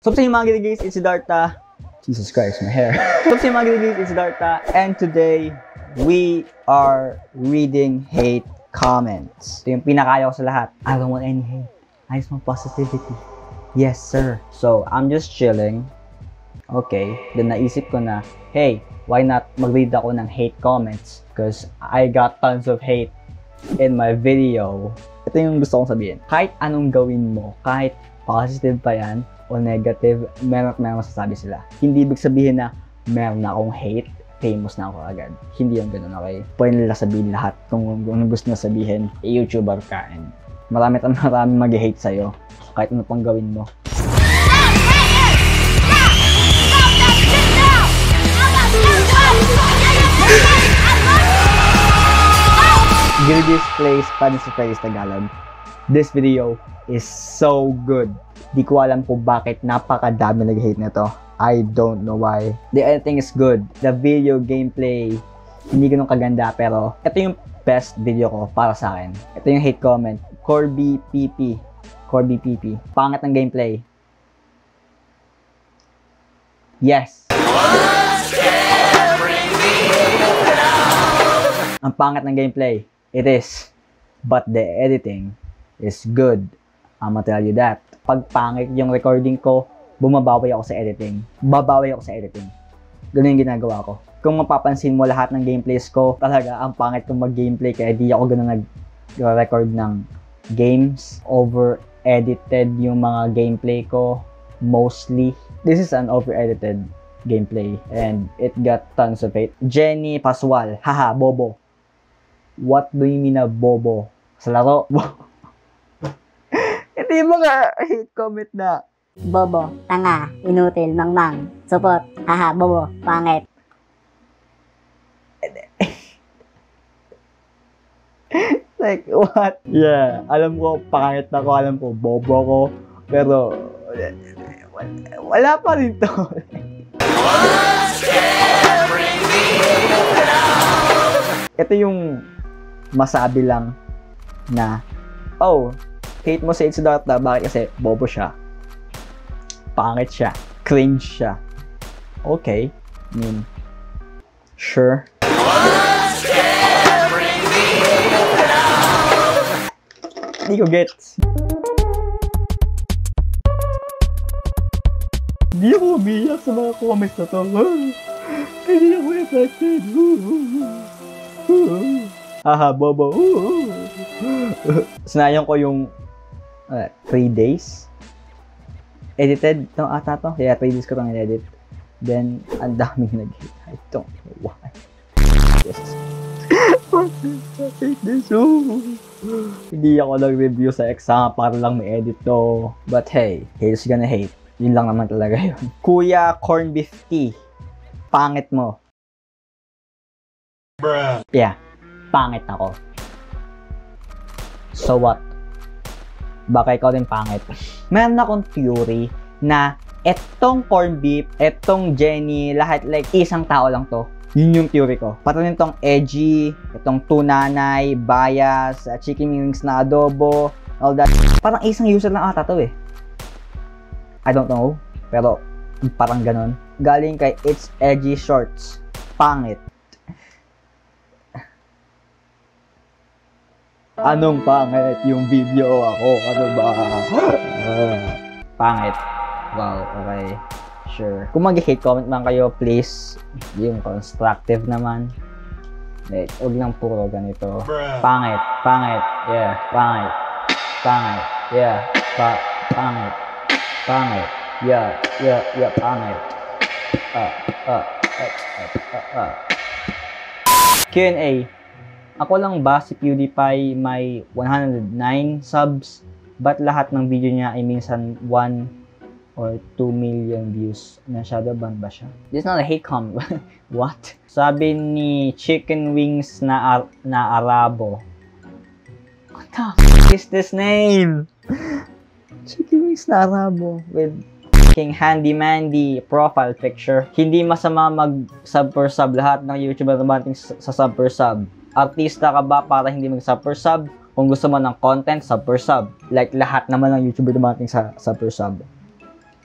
So, sa mga Girigiz, Itssiddhartha. Jesus Christ, my hair. So, sa mga Girigiz, Ittsiddhartha. And today, we are reading hate comments. Ito yung pinakaya ko sa lahat. I don't want any hate. I just want positivity. Yes, sir. So, I'm just chilling. Okay. Then, naisip ko na, hey, why not mag-read ako ng hate comments? Because I got tons of hate in my video. Ito yung gusto kong sabihin. Kahit anong gawin mo, kahit positive pa yan, o negative, meron masasabi sila. Hindi ibig sabihin na meron na akong hate, famous na ako agad. Hindi yung ganun, okay? Pwede nila sabihin lahat kung ano gusto nila sabihin, YouTuber ka, and marami mag-hate sa'yo, kahit ano pang gawin mo. Girigiz plays Spanish Plays Tagalog. This video is so good. Di ko alam kung bakit napakadami nag-hate nito. I don't know why. The editing is good. The video gameplay, hindi ganun kaganda, pero ito yung best video ko para sa akin. Ito yung hate comment. Corby PP. Pangit ng gameplay. Yes. Ang pangit ng gameplay. It is. But the editing is good. I'ma tell you that. Pag pangit yung recording ko, bumabawi ako sa editing. Ganun yung ginagawa ko. Kung mapapansin mo lahat ng gameplays ko, talaga ang pangit kong mag-gameplay kaya di ako ganun nag-record ng games. Over-edited yung mga gameplay ko. Mostly. This is an over-edited gameplay and it got tons of hate. Jenny Paswal. Haha, bobo. What do you mean na bobo? Sa laro? Ito yung mga hate comment na bobo, tanga, inutil, mangmang, supot, haha, bobo, pangit. Like, what? Yeah, alam ko, pangit ako, alam ko, bobo ko, pero wala pa rin to. Ito yung masabi lang na, oh, hate mo sa Itssiddhartha, bakit? Kasi bobo siya, pangit siya, cringe siya. Okay, I mean, sure. Hindi ko gets. Hindi ako umiyak sa mga comments na to. Hindi ako affected. Haha, bobo. Sinayon ko yung 3 days. Edited itong ata to. Yeah, 3 days ko itong edit. Then, ang daming nag-hit. I don't know why. Hindi ako nag-review sa exam para lang may edit to. But hey, haters gonna hate. Yun lang naman talaga yun. Kuya Corn Beef Tea. Pangit mo. Bruh. Yeah, pangit ako. So what? Baka ikaw din pangit. Meron akong theory na etong corn beef, etong Jenny, lahat like isang tao lang to. Yun yung theory ko. Pati nitong edgy, itong tunanay, bias, chicken wings na adobo, all that. Parang isang user lang ata to eh. I don't know. Pero parang ganon. Galing kay It's Edgy Shorts. Pangit. Anong pangit? Yung video ako. Ano ba? Pangit. Wow, okay. Sure. Kung mag-hate comment man kayo, please. Yung constructive naman. Like, huwag lang puro ganito. Pangit. Pangit. Yeah. Pangit. Pangit. Yeah. Pangit. Pangit. Yeah. Yeah. Yeah. Pangit. Q&A. Ako lang ba si PewDiePie may 109 subs? Ba't lahat ng video niya ay minsan 1 or 2 million views? Shadow ban ba siya? This is not a hate comment. What? Sabi ni Chicken Wings na Arabo. What the f is this name? Chicken Wings na Arabo with King Handy Mandy profile picture. Hindi masama mag-sub per sub. Lahat ng YouTuber naman sa sub per sub. Artista ka ba para hindi mag-sub per sub? Kung gusto mo ng content, sub per sub. Like lahat naman ng YouTuber dumating sa sub per sub.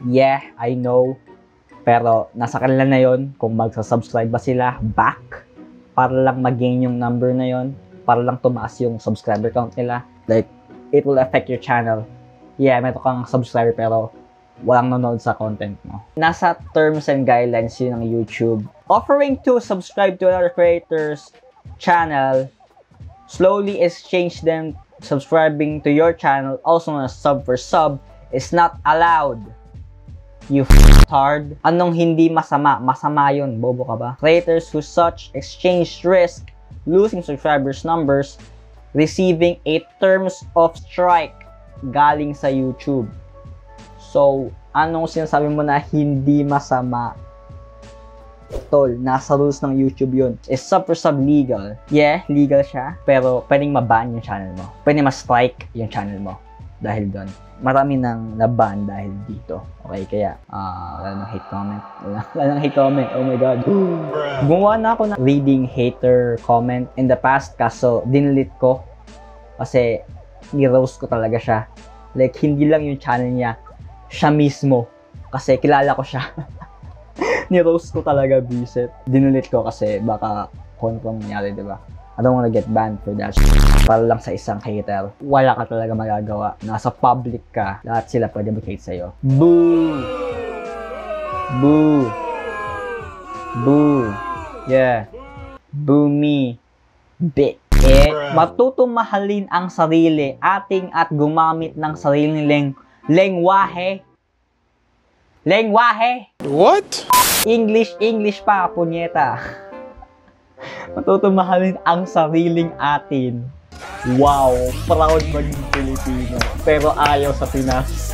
Yeah, I know. Pero nasa kanila na yon kung magsa-subscribe ba sila back para lang mag-gain yung number na yon, para lang tumaas yung subscriber count nila. Like, it will affect your channel. Yeah, meron kang subscriber pero walang nanonood sa content mo. Nasa terms and guidelines yun ng YouTube. Offering to subscribe to other creators' channel, slowly exchange them subscribing to your channel, also known as sub for sub, is not allowed. You hard. Anong hindi masama? Masama yun. Bobo ka ba? Creators who such exchange risk losing subscribers numbers, receiving a terms of strike galing sa YouTube. So, anong sinasabi mo na hindi masama? Tol, nasa rules ng YouTube yun. Is sub for sub legal? Yeah, legal siya. Pero pwedeng maban yung channel mo. Pwedeng ma-strike yung channel mo. Dahil doon. Marami nang naban dahil dito. Okay, kaya, wala nang hate comment. Wala nang hate comment. Oh my God. Gumawa na ako ng reading hater comment in the past. Kaso, dinelete ko. Kasi, ni-roast ko talaga siya. Like, hindi lang yung channel niya. Siya mismo. Kasi, kilala ko siya. Ni-roast ko talaga, bisit. Dinelete ko kasi baka confirm nangyari, diba? I don't wanna get banned for that. Para lang sa isang hater, wala ka talaga magagawa. Nasa public ka, lahat sila pwede mag-hate sa'yo. Boo! Boo! Boo! Yeah. Boo me. Bit. Matutong mahalin ang sarili, ating at gumamit ng sariling lengwahe. Lengwahe! What? English pa, punyeta. Matutong mahalin ang sariling atin. Wow, proud maging Pilipino. Pero ayaw sa Pinas.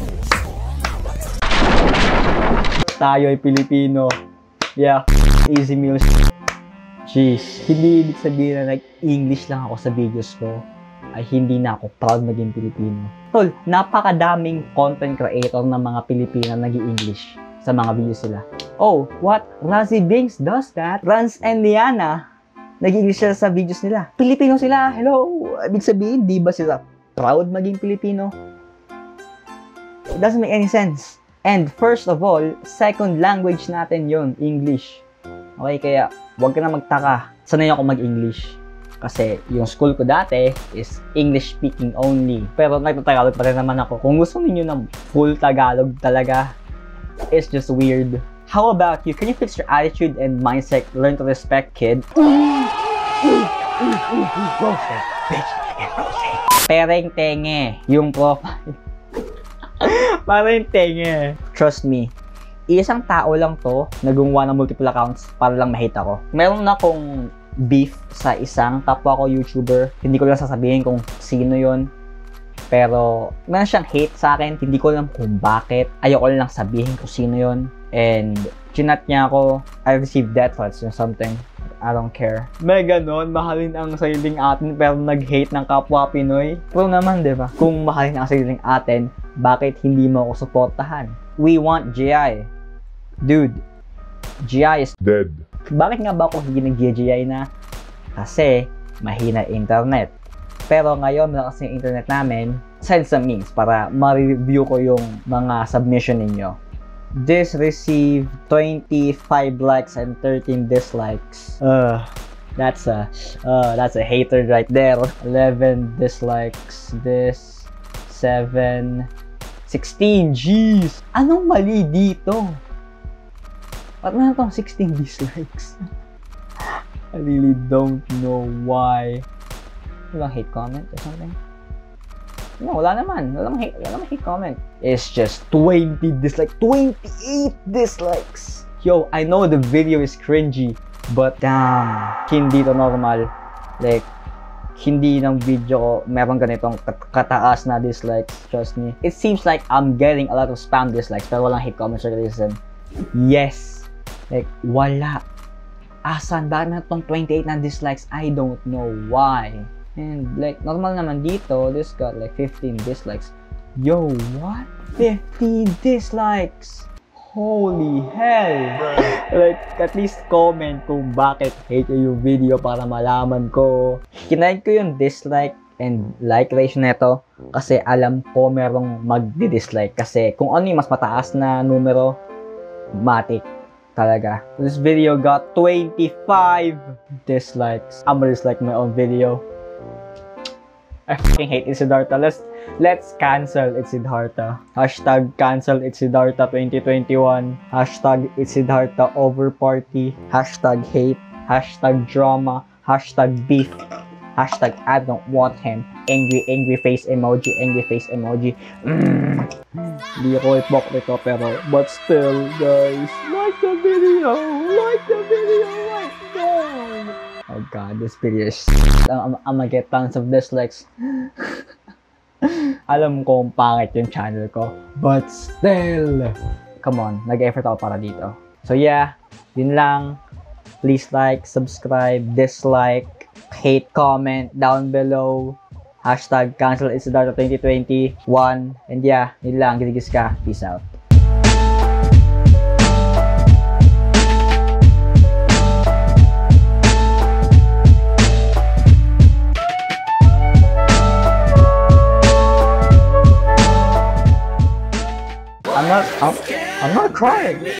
Tayo ay Pilipino. Yeah, easy meals. Jeez, hindi ibig sabihin na nag-English lang ako sa videos ko ay hindi na ako proud maging Pilipino. Tol, napakadaming content creator ng mga Pilipino nag-i-English sa mga videos sila. Oh, what? Razzie Binks does that. Rans and Liana, nag-i-English sila sa videos nila. Pilipino sila, hello! Ibig sabihin, di ba sila proud maging Pilipino? It doesn't make any sense. And first of all, second language natin yon, English. Okay, kaya huwag ka na magtaka. Sanay ako mag-English. Kasi yung school ko dati is English speaking only. Pero nagtatagalog pa rin naman ako. Kung gusto niyo ng full Tagalog talaga, it's just weird. How about you? Can you fix your attitude and mindset? Learn to respect, kid. Pereng tenge. Yung profile. Parang tenge. Trust me. Isang tao lang to na gumawa ng multiple accounts para lang ma-hate ako. Meron na akong beef sa isang kapwa ko YouTuber. Hindi ko lang sasabihin kung sino yon. Pero meron siyang hate sa akin. Hindi ko alam kung bakit. Ayoko lang sabihin kung sino yon. And chinat niya ako. I received death threats or something. I don't care. May ganon, mahalin ang sariling atin pero nag-hate ng kapwa Pinoy. Pero naman, di ba? Kung mahalin ang sariling atin, bakit hindi mo ako suportahan? We want GIAY. Dude, GIAY is Dead. Bakit nga ba ako hindi nag-GIAY na? Kasi, mahina internet. Pero ngayon, malakas yung internet namin, send some memes para ma-review ko yung mga submission ninyo. This received 25 likes and 13 dislikes. That's a hater right there. 11 dislikes. This 7 16. Jeez. Anong mali dito? Ba't meron tong 16 dislikes? I really don't know why. Walang hate comment or something? No, wala naman. Walang hate comment. It's just 20 dislikes. 28 dislikes! Yo, I know the video is cringy, but damn, hindi to normal. Like, hindi ng video ko meron ganitong kataas na dislikes. Trust me. It seems like I'm getting a lot of spam dislikes, pero walang hate comments or criticism. Yes! Like, wala. Asan? Bakit na itong 28 na dislikes? I don't know why. And like, normal naman dito, this got like 15 dislikes. Yo, what? 15 dislikes! Holy hell! Like, at least comment kung bakit hate yung video para malaman ko. Kinain ko yung dislike and like ratio neto kasi alam ko merong magdi-dislike kasi kung ano yung mas mataas na numero, matik talaga. This video got 25 dislikes. I'm gonna dislike my own video. I fucking hate Ittsiddhartha. Let's cancel Ittsiddhartha. Hashtag cancel Ittsiddhartha 2021. Hashtag Ittsiddhartha over party. Hashtag hate. Hashtag drama. Hashtag beef. Hashtag I don't want him. Angry face emoji. Angry face emoji. Hindi ko ipokrito pero but still guys, like the video. Like the video right now. Oh god, this video is I'm gonna get tons of dislikes. Alam ko kung pangit yung channel ko, but still, come on, nag-effort ako para dito. So yeah, yun lang. Please like, subscribe, dislike, hate, comment down below. Hashtag cancel Ittsiddhartha 2021. And yeah, yun lang. Girigiz ka. Peace out. I'm not crying.